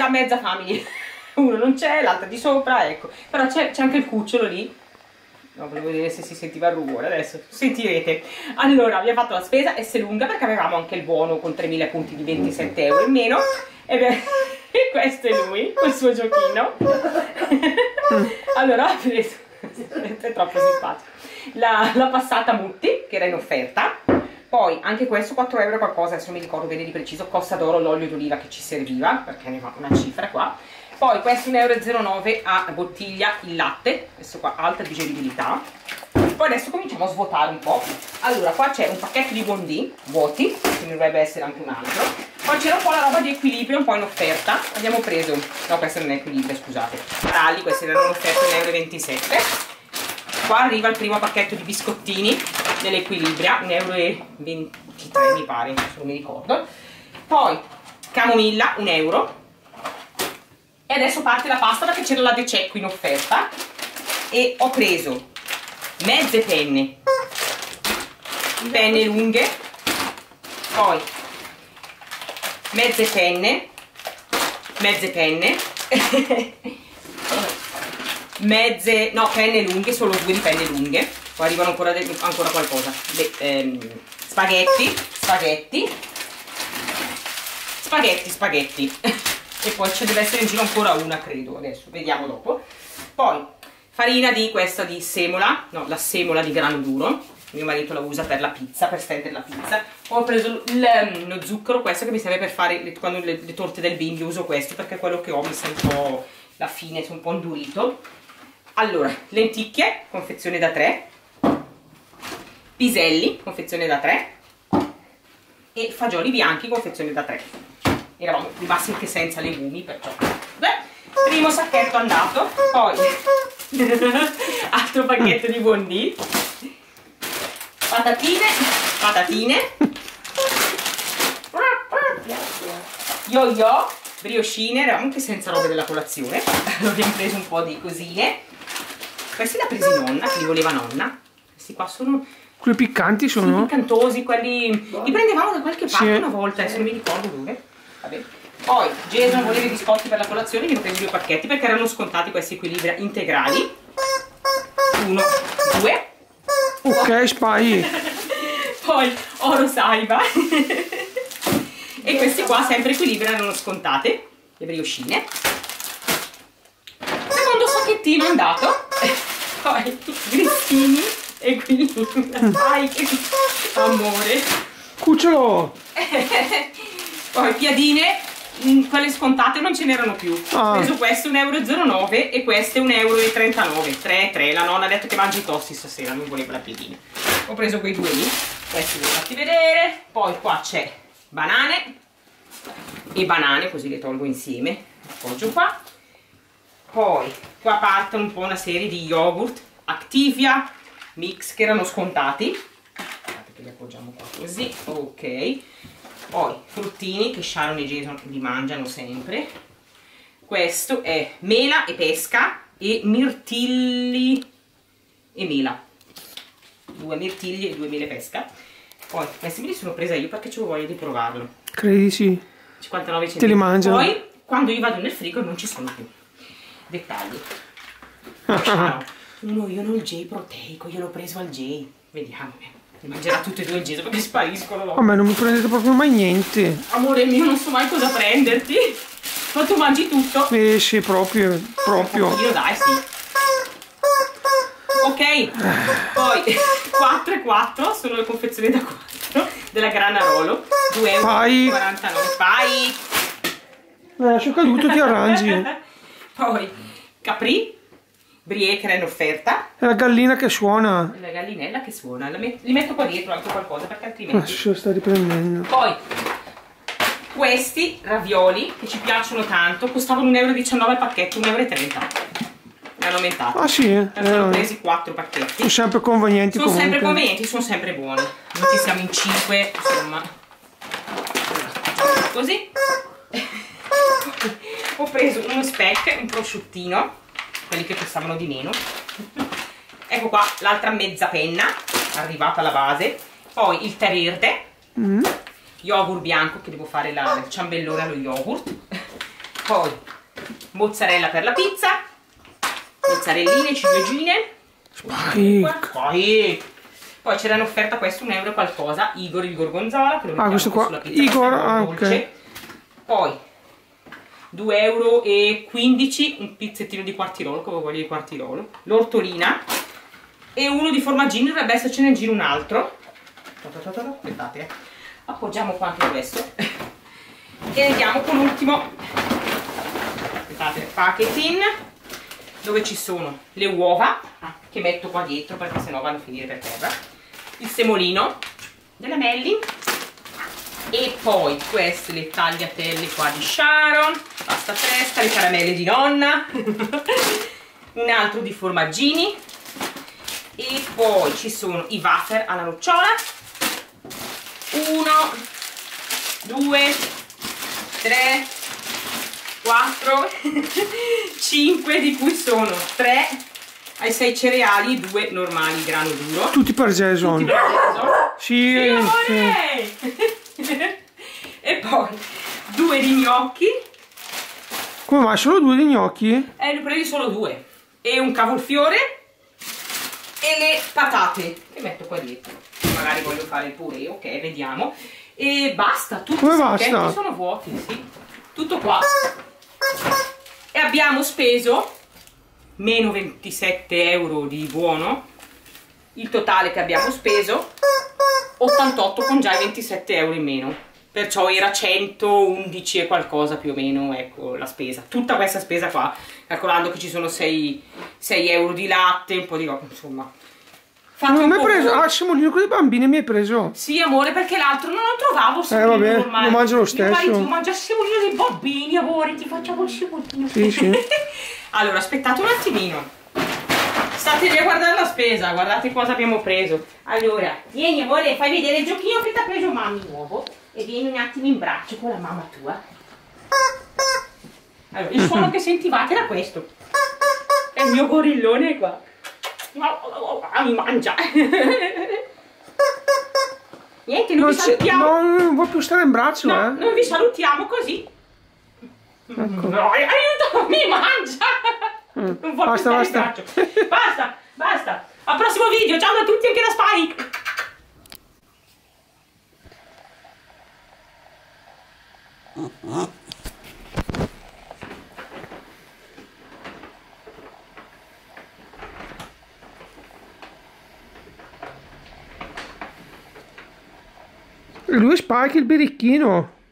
la mezza family. Uno non c'è, l'altra di sopra, ecco. Però c'è anche il cucciolo lì. No, volevo vedere se si sentiva il rumore, adesso sentirete. Allora, abbiamo fatto la spesa S lunga perché avevamo anche il buono con 3000 punti di 27 euro in meno. E questo è lui, col suo giochino. Allora, ho preso, è troppo simpatico, la passata Mutti, che era in offerta. Poi anche questo 4 euro qualcosa, adesso non mi ricordo bene di preciso, costa d'oro l'olio d'oliva che ci serviva, perché ne fa una cifra qua. Poi questo 1,09 euro a bottiglia il latte, questo qua alta digeribilità. Poi adesso cominciamo a svuotare un po'. Allora, qua c'è un pacchetto di Bondi vuoti, ce ne dovrebbe essere anche un altro. Poi c'era un po' la roba di Equilibrio, un po' in offerta. Abbiamo preso, no, questo non è Equilibrio, scusate, Rally, questi erano in offerta 1,27 euro. Qua arriva il primo pacchetto di biscottini dell'Equilibria, 1,23 euro mi pare, non mi ricordo. Poi camomilla, 1 euro. E adesso parte la pasta perché c'era la De Cecco in offerta. E ho preso mezze penne lunghe, poi mezze penne penne lunghe, solo 2 di penne lunghe. Poi arrivano ancora qualcosa. Spaghetti e poi ci deve essere in giro ancora una, credo, adesso vediamo dopo. Poi farina di questa di semola, no, la semola di grano duro, mio marito la usa per la pizza, per stendere la pizza. Poi ho preso lo zucchero, questo che mi serve per fare quando le torte del bimbi, uso questo perché quello che ho mi sa un po' la fine, è un po' indurito. Allora, lenticchie, confezione da 3, piselli, confezione da 3 e fagioli bianchi, confezione da 3. Eravamo rimasti anche senza legumi, perciò primo sacchetto andato. Poi altro pacchetto di Bondi, patatine, yo-yo, brioscine. Eravamo anche senza robe della colazione, allora abbiamo preso un po' di cosine. Questi li ha presi nonna, che li voleva nonna. Questi qua sono quelli piccanti, sono piccantosi, quelli li prendevamo da qualche parte una volta, adesso non mi ricordo dove. Vabbè. Poi Jason voleva i biscotti per la colazione, ne ho preso 2 pacchetti perché erano scontati questi Equilibria integrali. 1, 2. Ok, spy. Poi oro saiba. E questi qua sempre Equilibria erano scontate, le brioscine. Secondo sacchettino andato. Poi grissini e quindi dai, che amore. Cucciolo. Poi piadine, quelle scontate non ce n'erano più. Ho preso questo 1,09 euro e queste 1,39 euro. 3,3. La nonna ha detto che mangi tosti stasera, non voleva la piadina. Ho preso quei 2 lì, questi li ho fatti vedere. Poi qua c'è banane e banane, così le tolgo insieme. Appoggio qua. Poi qua partono un po' una serie di yogurt Activia Mix che erano scontati. Guardate che li appoggiamo qua così, ok. Poi fruttini che Sharon e Jason li mangiano sempre. Questo è mela e pesca e mirtilli e mela. 2 mirtilli e 2 mele pesca. Poi questi me li sono presa io perché avevo voglia di provarlo. Credi sì. 59 centesimi. Te li mangiano. Poi quando io vado nel frigo non ci sono più. Dettagli. Uno, io non il J proteico, io l'ho preso al J. Vediamo. Mi mangerà tutte e 2 il J perché spariscono. A me non mi prendete proprio mai niente. Amore mio, non so mai cosa prenderti. Ma tu mangi tutto. Sì, proprio. Io dai, sì. Ok, poi 4 e 4 sono le confezioni da 4 della Granarolo, 2,49 euro. Fai! Lascio caduto, ti arrangi. Poi Capri, Brie che era in offerta. È la gallina che suona. La gallinella che suona, li metto qua dietro anche qualcosa perché altrimenti... Sta riprendendo. Poi questi ravioli che ci piacciono tanto, costavano 1,19 euro al pacchetto, 1,30 euro. Hanno aumentato. Ah sì? Ho presi 4 pacchetti. Sono sempre convenienti. Sono sempre convenienti, sono sempre buoni. Noi siamo in 5, insomma. Così. Ho preso uno speck, un prosciuttino, quelli che costavano di meno. Ecco qua l'altra mezza penna, arrivata alla base. Poi il tè verde. Yogurt bianco, che devo fare il ciambellone allo yogurt. Poi mozzarella per la pizza, mozzarelline, ciliegine. Poi c'era in offerta questo, 1 euro e qualcosa, Igor il gorgonzola, che lo mettiamo questo qua, sulla pizza, Igor, dolce. ok. Poi 2,15 euro, un pizzettino di quartirolo, come voglio di quartirolo, l'ortolina e uno di formaggino, dovrebbe essercene in giro un altro. Aspettate, appoggiamo qua anche questo e andiamo con l'ultimo, aspettate, packaging, dove ci sono le uova, che metto qua dietro perché sennò vanno a finire per terra, il semolino della Melli e poi queste le tagliatelle qua di Sharon, pasta fresca, le caramelle di nonna, un altro di formaggini e poi ci sono i wafer alla nocciola, 1, 2, 3, 4, 5, di cui sono 3 ai 6 cereali, 2 normali grano duro. Tutti per Jason. Tutti per Jason. Sì, Sì, amore! E poi 2 di gnocchi. Come mai solo 2 di gnocchi? Ne ho presi solo 2. E un cavolfiore. E le patate, che metto qua dietro. Magari voglio fare il purè, ok, vediamo. E basta, tutti come i sacchetti basta? sono vuoti, sì. Tutto qua. E abbiamo speso meno 27 euro di buono. Il totale che abbiamo speso 88 con già i 27 euro in meno, perciò era 111 e qualcosa più o meno, ecco la spesa, tutta questa spesa qua, calcolando che ci sono 6 euro di latte, un po' di roba, insomma. Non mi hai preso? Ah, semolino con i bambini mi hai preso? Sì amore, perché l'altro non lo trovavo semolino vabbè, normale. lo mangio lo stesso. Mio marito mangia il semolino dei bambini, amore, ti facciamo il semolino. Sì, sì. Allora, aspettate un attimino. State lì a guardare la spesa, guardate cosa abbiamo preso. Allora, vieni amore, fai vedere il giochino che ti ha preso mamma nuovo e vieni un attimo in braccio con la mamma tua. Allora, il suono che sentivate era questo. È il mio gorillone qua. Mi mangia. Niente, non vi salutiamo. No, non vuoi più stare in braccio, No, non vi salutiamo così. Ecco. No, aiuto, mi mangia. Non vuoi più stare in braccio. Basta, basta. Al prossimo video, ciao a tutti anche da Spike. E lui Spike il birichino.